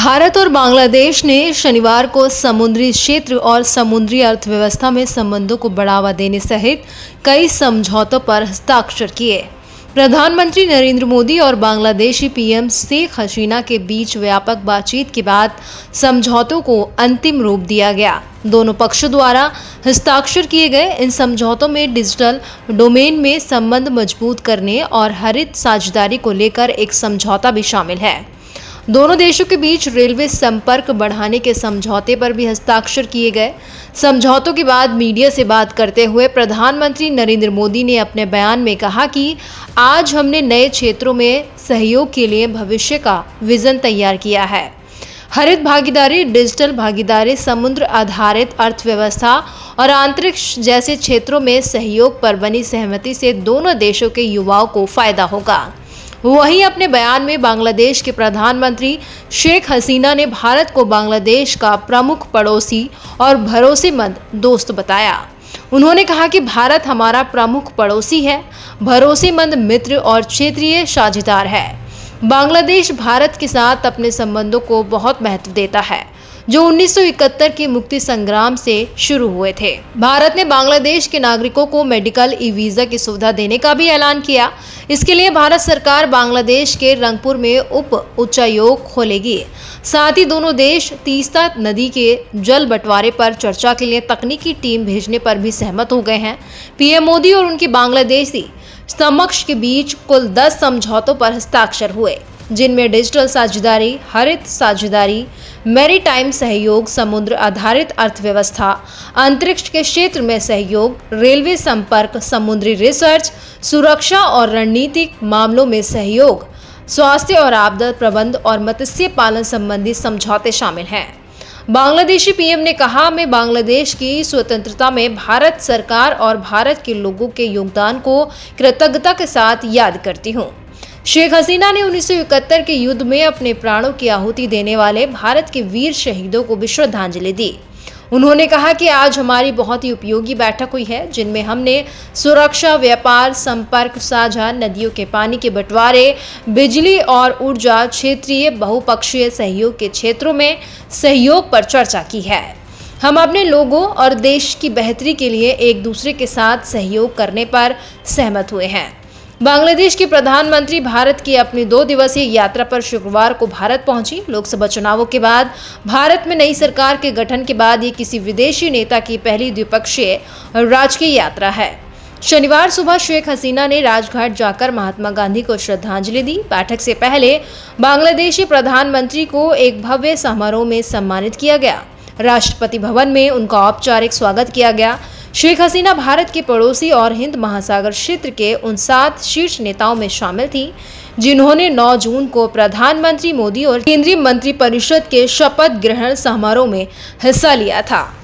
भारत और बांग्लादेश ने शनिवार को समुद्री क्षेत्र और समुद्री अर्थव्यवस्था में संबंधों को बढ़ावा देने सहित कई समझौतों पर हस्ताक्षर किए। प्रधानमंत्री नरेंद्र मोदी और बांग्लादेशी पीएम शेख हसीना के बीच व्यापक बातचीत के बाद समझौतों को अंतिम रूप दिया गया। दोनों पक्षों द्वारा हस्ताक्षर किए गए इन समझौतों में डिजिटल डोमेन में संबंध मजबूत करने और हरित साझेदारी को लेकर एक समझौता भी शामिल है। दोनों देशों के बीच रेलवे संपर्क बढ़ाने के समझौते पर भी हस्ताक्षर किए गए। समझौतों के बाद मीडिया से बात करते हुए प्रधानमंत्री नरेंद्र मोदी ने अपने बयान में कहा कि आज हमने नए क्षेत्रों में सहयोग के लिए भविष्य का विजन तैयार किया है। हरित भागीदारी, डिजिटल भागीदारी, समुद्र आधारित अर्थव्यवस्था और अंतरिक्ष जैसे क्षेत्रों में सहयोग पर बनी सहमति से दोनों देशों के युवाओं को फायदा होगा। वहीं अपने बयान में बांग्लादेश के प्रधानमंत्री शेख हसीना ने भारत को बांग्लादेश का प्रमुख पड़ोसी और भरोसेमंद दोस्त बताया। उन्होंने कहा कि भारत हमारा प्रमुख पड़ोसी है, भरोसेमंद मित्र और क्षेत्रीय साझेदार है। बांग्लादेश भारत के साथ अपने संबंधों को बहुत महत्व देता है, जो 1971 के मुक्ति संग्राम से शुरू हुए थे। भारत ने बांग्लादेश के नागरिकों को मेडिकल ई-वीजा की सुविधा देने का भी ऐलान किया। इसके लिए भारत सरकार बांग्लादेश के रंगपुर में उप उच्चायोग खोलेगी। साथ ही दोनों देश तीस्ता नदी के जल बंटवारे पर चर्चा के लिए तकनीकी टीम भेजने पर भी सहमत हो गए हैं। पीएम मोदी और उनकी बांग्लादेशी समकक्ष के बीच कुल 10 समझौतों पर हस्ताक्षर हुए, जिनमें डिजिटल साझेदारी, हरित साझेदारी, मैरीटाइम सहयोग, समुद्र आधारित अर्थव्यवस्था, अंतरिक्ष के क्षेत्र में सहयोग, रेलवे संपर्क, समुद्री रिसर्च, सुरक्षा और रणनीतिक मामलों में सहयोग, स्वास्थ्य और आपदा प्रबंधन और मत्स्य पालन संबंधी समझौते शामिल हैं। बांग्लादेशी पीएम ने कहा, मैं बांग्लादेश की स्वतंत्रता में भारत सरकार और भारत के लोगों के योगदान को कृतज्ञता के साथ याद करती हूँ। शेख हसीना ने 1971 के युद्ध में अपने प्राणों की आहुति देने वाले भारत के वीर शहीदों को भी श्रद्धांजलि दी। उन्होंने कहा कि आज हमारी बहुत ही उपयोगी बैठक हुई है, जिनमें हमने सुरक्षा, व्यापार, संपर्क, साझा नदियों के पानी के बंटवारे, बिजली और ऊर्जा, क्षेत्रीय बहुपक्षीय सहयोग के क्षेत्रों में सहयोग पर चर्चा की है। हम अपने लोगों और देश की बेहतरी के लिए एक दूसरे के साथ सहयोग करने पर सहमत हुए हैं। बांग्लादेश के प्रधानमंत्री भारत की अपनी 2 दिवसीय यात्रा पर शुक्रवार को भारत पहुंची। लोकसभा चुनावों के बाद भारत में नई सरकार के गठन के बाद ये किसी विदेशी नेता की पहली द्विपक्षीय राजकीय यात्रा है। शनिवार सुबह शेख हसीना ने राजघाट जाकर महात्मा गांधी को श्रद्धांजलि दी। बैठक से पहले बांग्लादेशी प्रधानमंत्री को एक भव्य समारोह में सम्मानित किया गया। राष्ट्रपति भवन में उनका औपचारिक स्वागत किया गया। शेख हसीना भारत के पड़ोसी और हिंद महासागर क्षेत्र के उन 7 शीर्ष नेताओं में शामिल थी, जिन्होंने 9 जून को प्रधानमंत्री मोदी और केंद्रीय मंत्रिपरिषद के शपथ ग्रहण समारोह में हिस्सा लिया था।